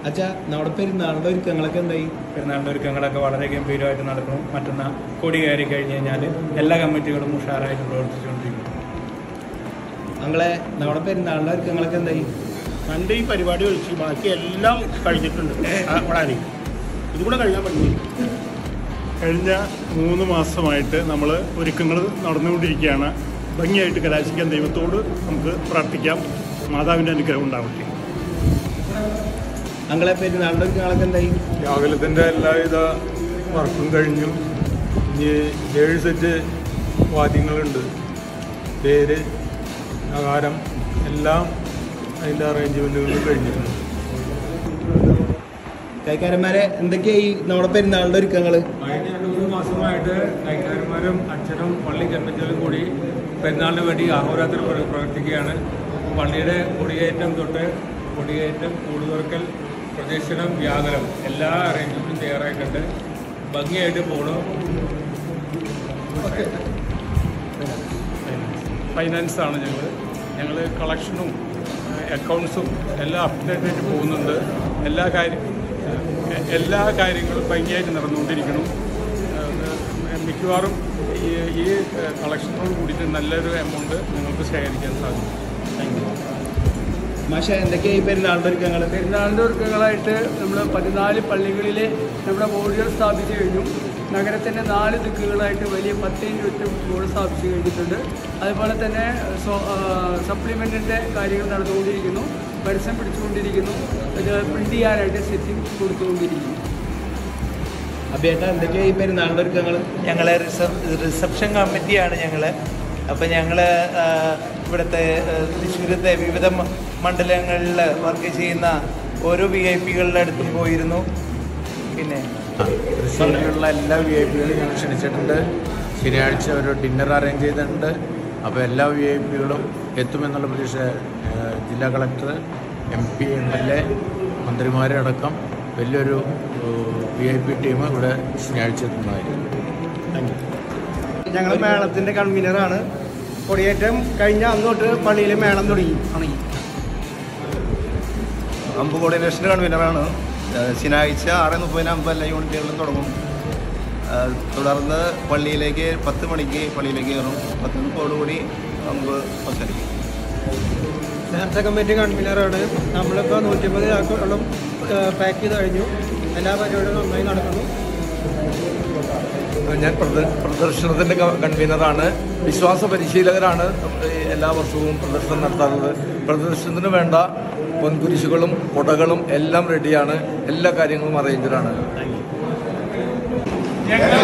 അച്ഛാ നമ്മുടെ പെരുന്നാളിൻ്റെ ഒരുക്കങ്ങളൊക്കെ എന്തായി? പെരുന്നാളിൻ്റെ ഒരുക്കങ്ങളൊക്കെ വളരെ ഗംഭീരമായിട്ട് നടക്കണം. മറ്റന്നാൾ കൊടി കയറി കഴിഞ്ഞ് കഴിഞ്ഞാൽ എല്ലാ കമ്മിറ്റികളും ഉഷാറായിട്ട് പ്രവർത്തിച്ചുകൊണ്ടിരിക്കും. ഞങ്ങളെ നമ്മുടെ പെരുന്നാളിൻ്റെ ഒരുക്കങ്ങളൊക്കെ എന്തായി? എൻ്റെ ഈ പരിപാടി ഒഴിച്ച് ബാക്കി എല്ലാം കഴിഞ്ഞിട്ടുണ്ട്. വളരെ ഇതുകൂടെ കഴിയാൻ പറ്റും. കഴിഞ്ഞ 3 മാസമായിട്ട് നമ്മൾ ഒരുക്കങ്ങൾ നടന്നുകൊണ്ടിരിക്കുകയാണ്. ഭംഗിയായിട്ട് കലാശിക്കാൻ ദൈവത്തോട് നമുക്ക് പ്രാർത്ഥിക്കാം. മാതാവിൻ്റെ അനുഗ്രഹം ഉണ്ടാവട്ടെ. ഞങ്ങളെ പെരുന്നാളിൻ്റെ ഒരുക്കങ്ങളൊക്കെ എന്തായി? രാവിലത്തിൻ്റെ എല്ലാവിധ വർക്കും കഴിഞ്ഞു. ഇനി 7 സെറ്റ് വാദ്യങ്ങളുണ്ട്. പേര്, ആഹാരം എല്ലാം അതിൻ്റെ അറേഞ്ച്മെൻറ്റുകളും കഴിഞ്ഞിട്ടുണ്ട്. കൈക്കാരന്മാരെ എന്തൊക്കെയായി നമ്മുടെ പെരുന്നാളിൻ്റെ ഒരുക്കങ്ങൾ? കഴിഞ്ഞ 2-3 മാസമായിട്ട് കൈക്കാരന്മാരും അച്ഛനും പള്ളി കമ്മിറ്റികളും കൂടി പെരുന്നാളിന് വേണ്ടി അഹോരാത്രി പ്രവർത്തിക്കുകയാണ്. പള്ളിയുടെ കൊടിയേറ്റം തൊട്ട് കൊടിയേറ്റം, കൂടുതുറക്കൽ, പ്രദക്ഷിണം, വ്യാകരം എല്ലാ അറേഞ്ച്മെൻറ്റും തയ്യാറായിട്ടുണ്ട്. ഭംഗിയായിട്ട് പോകണം. ഫൈനാൻസാണ് ഞങ്ങൾ കളക്ഷനും അക്കൗണ്ട്സും എല്ലാം അപ്ഡേറ്റ് ആയിട്ട് പോകുന്നുണ്ട്. എല്ലാ കാര്യങ്ങളും ഭംഗിയായിട്ട് നടന്നുകൊണ്ടിരിക്കണം. മിക്കവാറും ഈ കളക്ഷനോട് കൂടിയിട്ട് നല്ലൊരു എമൗണ്ട് നിങ്ങൾക്ക് ശേഖരിക്കാൻ സാധിക്കും. Thank you. മാഷ എന്തൊക്കെയായി പെരുന്നാളിൻ്റെ ഒരുക്കങ്ങൾ? പെരുന്നാളിൻ്റെ ഒരുക്കങ്ങളായിട്ട് നമ്മൾ 14 പള്ളികളിൽ നമ്മുടെ ബോർഡുകൾ സ്ഥാപിച്ചു കഴിഞ്ഞു. നഗരത്തിൻ്റെ 4 ദിക്കുകളായിട്ട് വലിയ 10-20 ബോർഡ് സ്ഥാപിച്ചു കഴിഞ്ഞിട്ടുണ്ട്. അതുപോലെ തന്നെ സപ്ലിമെൻറ്റിൻ്റെ കാര്യങ്ങൾ നടന്നുകൊണ്ടിരിക്കുന്നു. പരസ്യം പിടിച്ചുകൊണ്ടിരിക്കുന്നു. ഇത് പ്രിൻ്റ് ചെയ്യാനായിട്ട് സെറ്റിംഗ് കൊടുത്തുകൊണ്ടിരിക്കുന്നു. അഭിയേട്ടാ എന്തൊക്കെയായി പെരുന്നാളിൻ്റെ ഒരുക്കങ്ങൾ? ഞങ്ങൾ റിസപ്ഷൻ കമ്മിറ്റിയാണ് ഞങ്ങൾ. അപ്പോൾ ഞങ്ങൾ ഇവിടുത്തെ തൃശ്ശൂരത്തെ വിവിധ മണ്ഡലങ്ങളിൽ വർക്ക് ചെയ്യുന്ന ഓരോ VIP-കളുടെ അടുത്തും പോയിരുന്നു. പിന്നെ തൃശ്ശൂരിലുള്ള എല്ലാ VIP-കളും ഞങ്ങൾ ക്ഷണിച്ചിട്ടുണ്ട്. ശനിയാഴ്ച ഒരു ഡിന്നർ അറേഞ്ച് ചെയ്തിട്ടുണ്ട്. അപ്പോൾ എല്ലാ VIP-കളും എത്തുമെന്നുള്ള പ്രതീക്ഷ ജില്ലാ കളക്ടർ, MP, MLA, മന്ത്രിമാരെ അടക്കം വലിയൊരു VIP ടീം ഇവിടെ ശനിയാഴ്ച എത്തുന്നതായിരിക്കും. Thank you. ഞങ്ങൾ മേളത്തിൻ്റെ കൺവീനറാണ്. കൊടിയേറ്റം കഴിഞ്ഞ അന്ന് തൊട്ട് പള്ളിയിൽ മേളം തുടങ്ങി. അമ്പ് കോർഡിനേഷൻ്റെ കൺവീനറാണ്. ശനിയാഴ്ച 6:30 എല്ലാ യൂണിറ്റുകളിലും തുടങ്ങും. തുടർന്ന് പള്ളിയിലേക്ക് 10 മണിക്ക് പള്ളിയിലേക്ക് കയറും. 10 കൂടി അമ്പ് അവസാനിക്കും. നേരത്തെ കമ്മിറ്റി കൺവീനറാണ്. നമ്മളിപ്പോൾ 150 ചാക്കോളം പാക്ക് ചെയ്ത് കഴിഞ്ഞു. എല്ലാ പരിപാടികളും നന്നായി നടക്കുന്നു. ഞാൻ പ്രദർശനത്തിൻ്റെ കൺവീനറാണ്. വിശ്വാസ പരിശീലകരാണ് എല്ലാ വർഷവും പ്രദർശനം നടത്താറുള്ളത്. പ്രദർശനത്തിന് വേണ്ട പൊൻകുരിശുകളും കുടകളും എല്ലാം റെഡിയാണ്. എല്ലാ കാര്യങ്ങളും അറേഞ്ചറാണ്.